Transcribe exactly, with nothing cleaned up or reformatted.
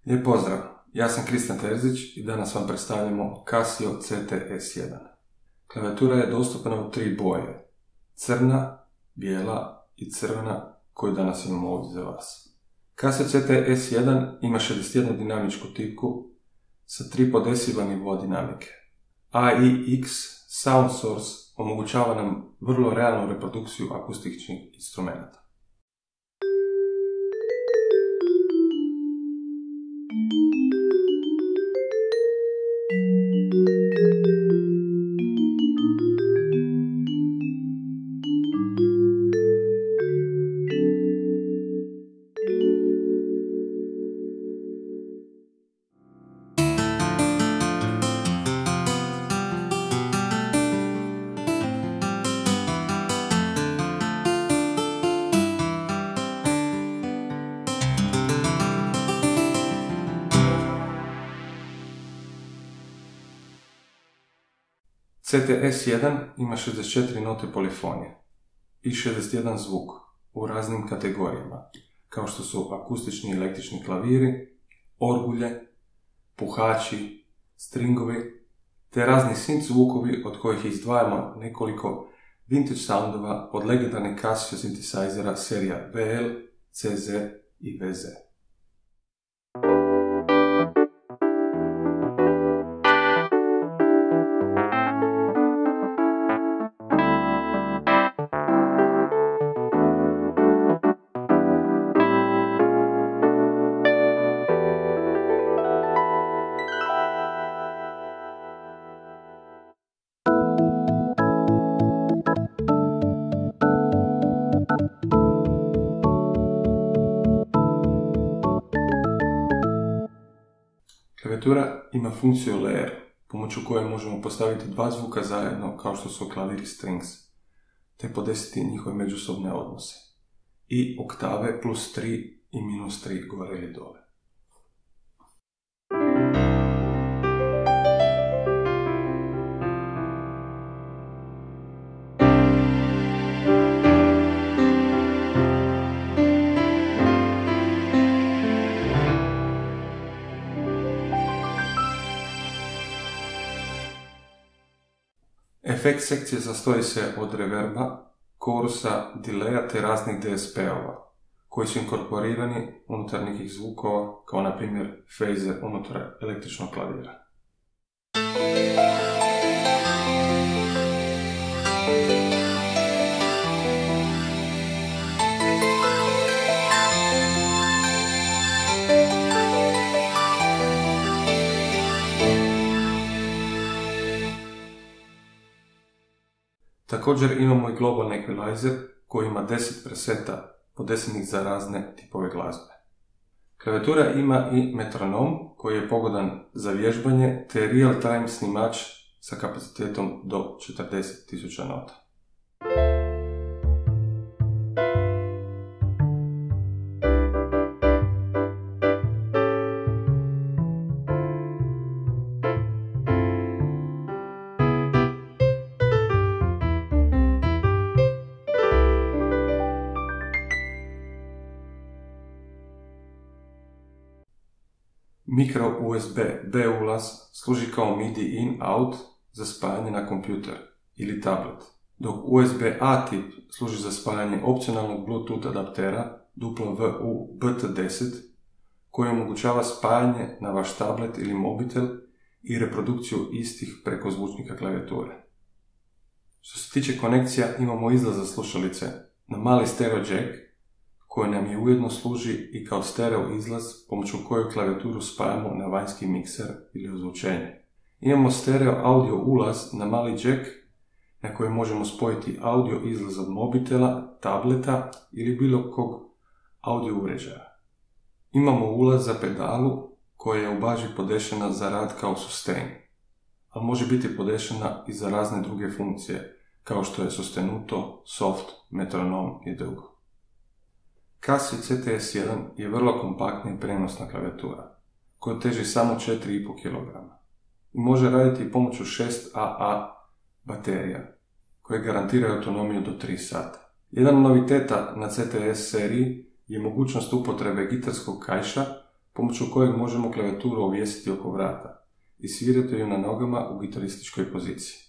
Lijep pozdrav, ja sam Kristijan Terzić i danas vam predstavljamo Casio C T S jedan. Klavijatura je dostupna u tri boje, crna, bijela i crvena, koju danas imamo ovdje za vas. Casio C T S jedan ima šezdeset jednu dinamičku tipku sa tri po decibel nivoa dinamike. A I X Sound Source omogućava nam vrlo realnu reprodukciju akustičnih instrumenta. C T S jedan ima šezdeset četiri note polifonije i šezdeset jedan zvuk u raznim kategorijama, kao što su akustični i električni klaviri, orgulje, puhači, stringovi, te razni synth zvukovi od kojih izdvajamo nekoliko vintage soundova od legendarnih Casio synthesizera serija V L, C Z i V Z. Klavijatura ima funkciju layer, pomoću koje možemo postaviti dva zvuka zajedno kao što su klavir i strings, te podesiti njihove međusobne odnose, i oktave plus tri i minus tri gore ili dole. Efekt sekcije sastoji se od reverba, korusa, delaya te raznih D S P-ova, koji su inkorporirani unutar nekih zvukova, kao na primjer phaser unutar električnog klavira. Također imamo i Global Equalizer koji ima deset preseta podesenih za razne tipove glazbe. Klavijatura ima i metronom koji je pogodan za vježbanje te real-time snimač sa kapacitetom do četrdeset tisuća nota. Micro U S B B ulaz služi kao MIDI in-out za spajanje na kompjuter ili tablet, dok U S B A tip služi za spajanje opcionalnog Bluetooth adaptera W U B T deset koji omogućava spajanje na vaš tablet ili mobitel i reprodukciju istih preko zvučnika klavijature. Što se tiče konekcija, imamo izlaz za slušalice na mali stereo jack koji nam je ujedno služi i kao stereo izlaz pomoću kojeg klavijaturu spajamo na vanjski mikser ili ozvučenje. Imamo stereo audio ulaz na mali jack na koji možemo spojiti audio izlaz od mobitela, tableta ili bilo kog audio uređaja. Imamo ulaz za pedalu koja je u baži podešena za rad kao sustain, ali može biti podešena i za razne druge funkcije kao što je sostenuto, soft, metronom i drugo. Casio C T S jedan je vrlo kompaktna i prenosna klavijatura, koja teži samo četiri i pol kilograma i može raditi pomoću šest A A baterija, koje garantiraju autonomiju do tri sata. Jedan od noviteta na C T S seriji je mogućnost upotrebe gitarskog kajša pomoću kojeg možemo klavijeturu ovjesiti oko vrata i svirati ju na nogama u gitarističkoj poziciji.